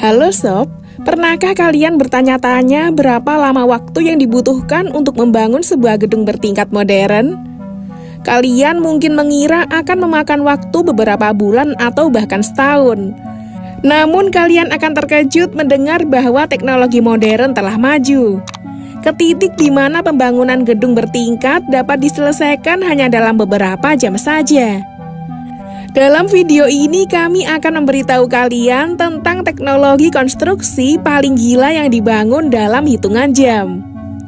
Halo Sob, pernahkah kalian bertanya-tanya berapa lama waktu yang dibutuhkan untuk membangun sebuah gedung bertingkat modern? Kalian mungkin mengira akan memakan waktu beberapa bulan atau bahkan setahun. Namun kalian akan terkejut mendengar bahwa teknologi modern telah maju. Ke titik di mana pembangunan gedung bertingkat dapat diselesaikan hanya dalam beberapa jam saja. Dalam video ini kami akan memberitahu kalian tentang teknologi konstruksi paling gila yang dibangun dalam hitungan jam.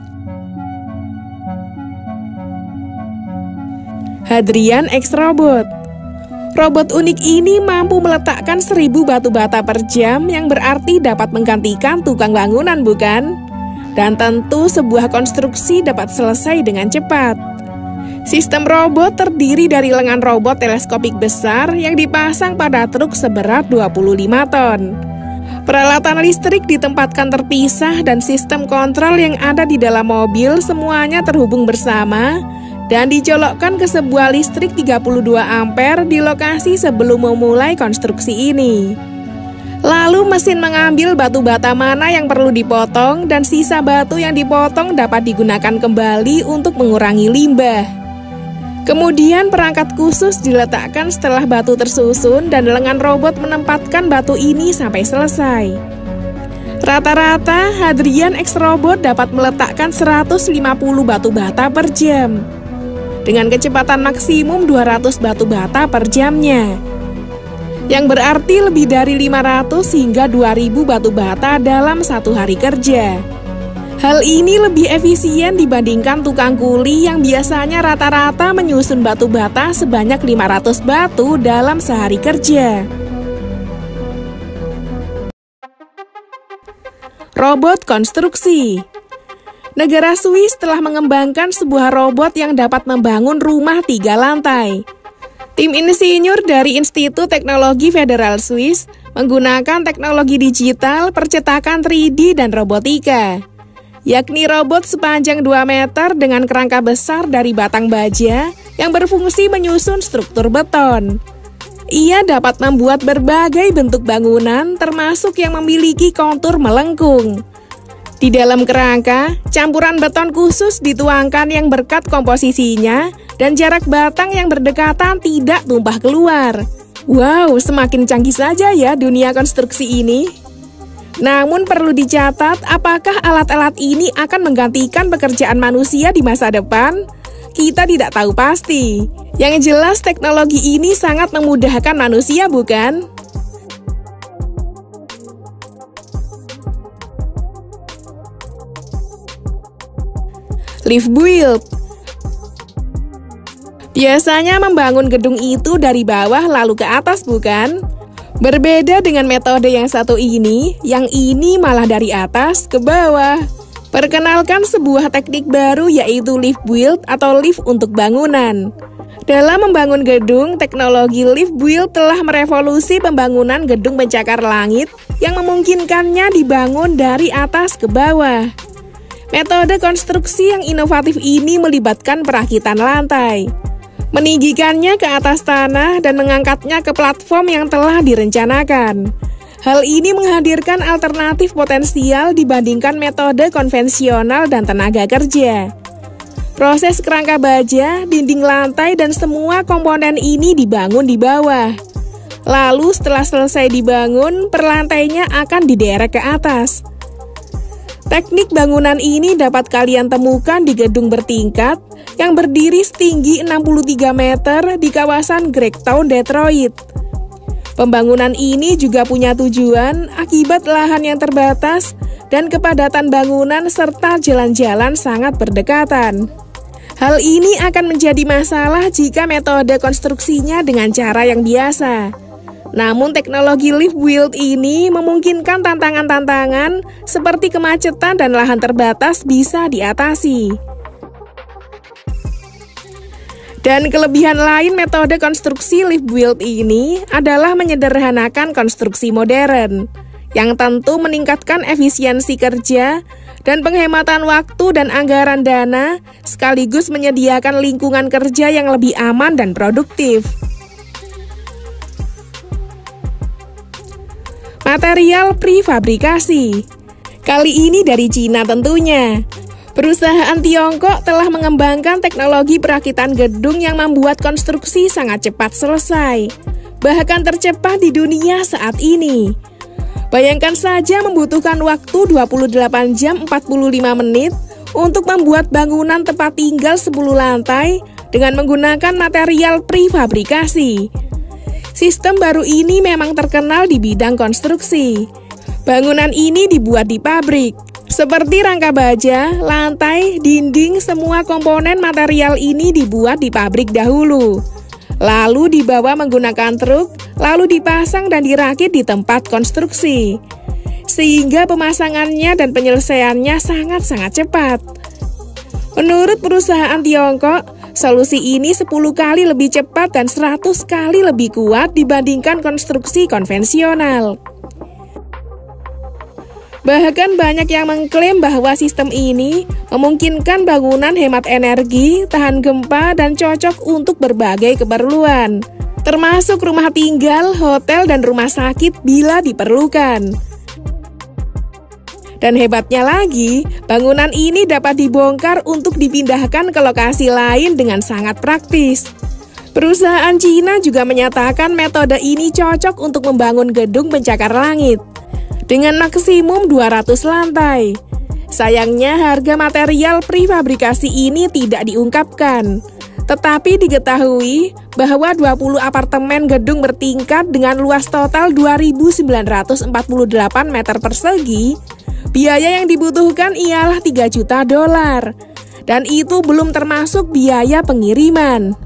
Hadrian X Robot. Robot unik ini mampu meletakkan 1000 batu bata per jam, yang berarti dapat menggantikan tukang bangunan, bukan? Dan tentu sebuah konstruksi dapat selesai dengan cepat. Sistem robot terdiri dari lengan robot teleskopik besar yang dipasang pada truk seberat 25 ton. Peralatan listrik ditempatkan terpisah dan sistem kontrol yang ada di dalam mobil semuanya terhubung bersama dan dicolokkan ke sebuah listrik 32 ampere di lokasi sebelum memulai konstruksi ini. Lalu mesin mengambil batu bata mana yang perlu dipotong dan sisa batu yang dipotong dapat digunakan kembali untuk mengurangi limbah. Kemudian perangkat khusus diletakkan setelah batu tersusun dan lengan robot menempatkan batu ini sampai selesai. Rata-rata Hadrian X Robot dapat meletakkan 150 batu bata per jam dengan kecepatan maksimum 200 batu bata per jamnya, yang berarti lebih dari 500 hingga 2000 batu bata dalam satu hari kerja. Hal ini lebih efisien dibandingkan tukang kuli yang biasanya rata-rata menyusun batu bata sebanyak 500 batu dalam sehari kerja. Robot konstruksi. Negara Swiss telah mengembangkan sebuah robot yang dapat membangun rumah 3 lantai. Tim insinyur dari Institut Teknologi Federal Swiss menggunakan teknologi digital, percetakan 3D, dan robotika, yakni robot sepanjang 2 meter dengan kerangka besar dari batang baja yang berfungsi menyusun struktur beton. Ia dapat membuat berbagai bentuk bangunan termasuk yang memiliki kontur melengkung. Di dalam kerangka, campuran beton khusus dituangkan yang berkat komposisinya dan jarak batang yang berdekatan tidak tumpah keluar. Wow, semakin canggih saja ya dunia konstruksi ini. Namun perlu dicatat, apakah alat-alat ini akan menggantikan pekerjaan manusia di masa depan? Kita tidak tahu pasti. Yang jelas teknologi ini sangat memudahkan manusia, bukan? Lift build. Biasanya membangun gedung itu dari bawah lalu ke atas, bukan? Berbeda dengan metode yang satu ini, yang ini malah dari atas ke bawah. Perkenalkan sebuah teknik baru yaitu lift build atau lift untuk bangunan. Dalam membangun gedung, teknologi lift build telah merevolusi pembangunan gedung pencakar langit yang memungkinkannya dibangun dari atas ke bawah. Metode konstruksi yang inovatif ini melibatkan perakitan lantai, meninggikannya ke atas tanah dan mengangkatnya ke platform yang telah direncanakan. Hal ini menghadirkan alternatif potensial dibandingkan metode konvensional dan tenaga kerja. Proses kerangka baja, dinding lantai, dan semua komponen ini dibangun di bawah. Lalu setelah selesai dibangun, perlantainya akan diderek ke atas. Teknik bangunan ini dapat kalian temukan di gedung bertingkat yang berdiri setinggi 63 meter di kawasan Greektown, Detroit. Pembangunan ini juga punya tujuan akibat lahan yang terbatas dan kepadatan bangunan serta jalan-jalan sangat berdekatan. Hal ini akan menjadi masalah jika metode konstruksinya dengan cara yang biasa. Namun teknologi lift build ini memungkinkan tantangan-tantangan seperti kemacetan dan lahan terbatas bisa diatasi. Dan kelebihan lain metode konstruksi lift build ini adalah menyederhanakan konstruksi modern, yang tentu meningkatkan efisiensi kerja dan penghematan waktu dan anggaran dana, sekaligus menyediakan lingkungan kerja yang lebih aman dan produktif. Material prefabrikasi. Kali ini dari Cina tentunya. Perusahaan Tiongkok telah mengembangkan teknologi perakitan gedung yang membuat konstruksi sangat cepat selesai. Bahkan tercepat di dunia saat ini. Bayangkan saja membutuhkan waktu 28 jam 45 menit untuk membuat bangunan tempat tinggal 10 lantai dengan menggunakan material prefabrikasi. Sistem baru ini memang terkenal di bidang konstruksi. Bangunan ini dibuat di pabrik. Seperti rangka baja, lantai, dinding, semua komponen material ini dibuat di pabrik dahulu. Lalu dibawa menggunakan truk, lalu dipasang dan dirakit di tempat konstruksi. Sehingga pemasangannya dan penyelesaiannya sangat-sangat cepat. Menurut perusahaan Tiongkok, solusi ini 10 kali lebih cepat dan 100 kali lebih kuat dibandingkan konstruksi konvensional. Bahkan banyak yang mengklaim bahwa sistem ini memungkinkan bangunan hemat energi, tahan gempa, dan cocok untuk berbagai keperluan, termasuk rumah tinggal, hotel, dan rumah sakit bila diperlukan. Dan hebatnya lagi, bangunan ini dapat dibongkar untuk dipindahkan ke lokasi lain dengan sangat praktis. Perusahaan Cina juga menyatakan metode ini cocok untuk membangun gedung pencakar langit dengan maksimum 200 lantai. Sayangnya harga material prefabrikasi ini tidak diungkapkan. Tetapi diketahui bahwa 20 apartemen gedung bertingkat dengan luas total 2.948 meter persegi, biaya yang dibutuhkan ialah $3 juta. Dan itu belum termasuk biaya pengiriman.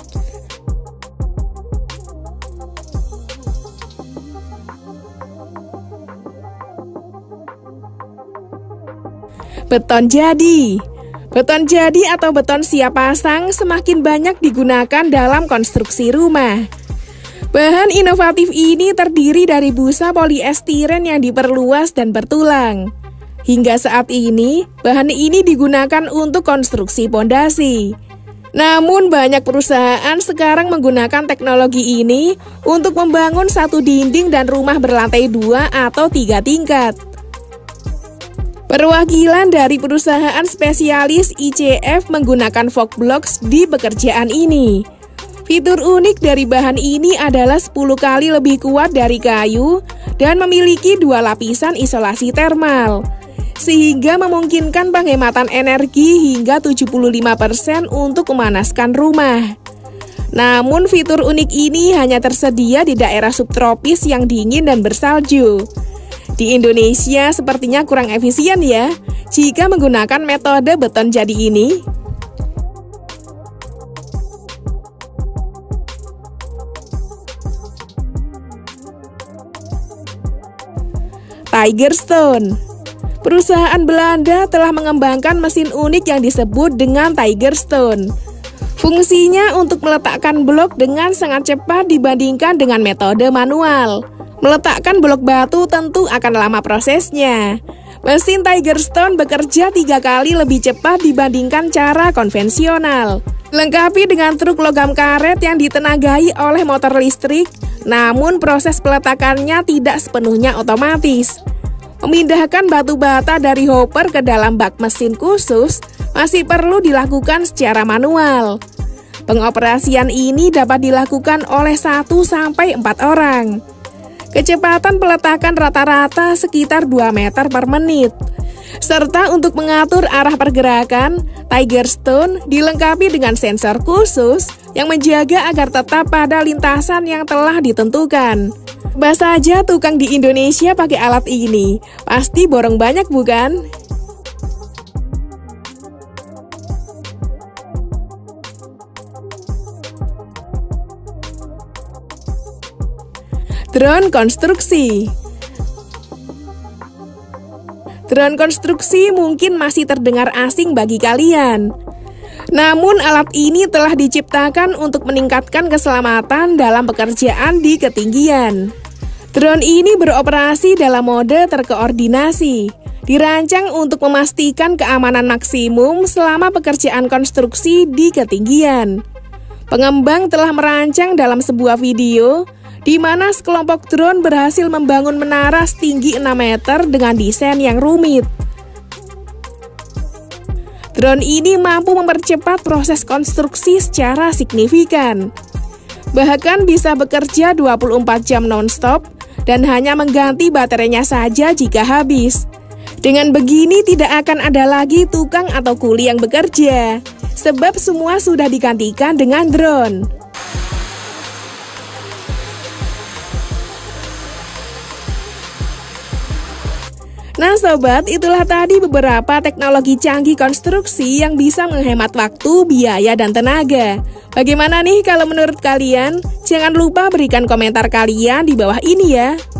Beton jadi. Beton jadi atau beton siap pasang semakin banyak digunakan dalam konstruksi rumah. Bahan inovatif ini terdiri dari busa poliestiren yang diperluas dan bertulang. Hingga saat ini, bahan ini digunakan untuk konstruksi pondasi. Namun banyak perusahaan sekarang menggunakan teknologi ini untuk membangun satu dinding dan rumah berlantai 2 atau 3 tingkat. Perwakilan dari perusahaan spesialis ICF menggunakan fog blocks di pekerjaan ini. Fitur unik dari bahan ini adalah 10 kali lebih kuat dari kayu dan memiliki 2 lapisan isolasi termal, sehingga memungkinkan penghematan energi hingga 75% untuk memanaskan rumah. Namun fitur unik ini hanya tersedia di daerah subtropis yang dingin dan bersalju. Di Indonesia sepertinya kurang efisien ya, jika menggunakan metode beton jadi ini. Tiger Stone. Perusahaan Belanda telah mengembangkan mesin unik yang disebut dengan Tiger Stone. Fungsinya untuk meletakkan blok dengan sangat cepat dibandingkan dengan metode manual. Meletakkan blok batu tentu akan lama prosesnya. Mesin Tiger Stone bekerja 3 kali lebih cepat dibandingkan cara konvensional. Lengkapi dengan truk logam karet yang ditenagai oleh motor listrik, namun proses peletakannya tidak sepenuhnya otomatis. Memindahkan batu bata dari hopper ke dalam bak mesin khusus masih perlu dilakukan secara manual. Pengoperasian ini dapat dilakukan oleh 1-4 orang. Kecepatan peletakan rata-rata sekitar 2 meter per menit. Serta untuk mengatur arah pergerakan, Tiger Stone dilengkapi dengan sensor khusus yang menjaga agar tetap pada lintasan yang telah ditentukan. Coba saja tukang di Indonesia pakai alat ini, pasti borong banyak bukan? Drone konstruksi. Drone konstruksi mungkin masih terdengar asing bagi kalian. Namun alat ini telah diciptakan untuk meningkatkan keselamatan dalam pekerjaan di ketinggian. Drone ini beroperasi dalam mode terkoordinasi, dirancang untuk memastikan keamanan maksimum selama pekerjaan konstruksi di ketinggian. Pengembang telah merancang dalam sebuah video di mana sekelompok drone berhasil membangun menara setinggi 6 meter dengan desain yang rumit. Drone ini mampu mempercepat proses konstruksi secara signifikan. Bahkan bisa bekerja 24 jam non-stop dan hanya mengganti baterainya saja jika habis. Dengan begini tidak akan ada lagi tukang atau kuli yang bekerja, sebab semua sudah digantikan dengan drone. Nah sobat, itulah tadi beberapa teknologi canggih konstruksi yang bisa menghemat waktu, biaya, dan tenaga. Bagaimana nih kalau menurut kalian? Jangan lupa berikan komentar kalian di bawah ini ya.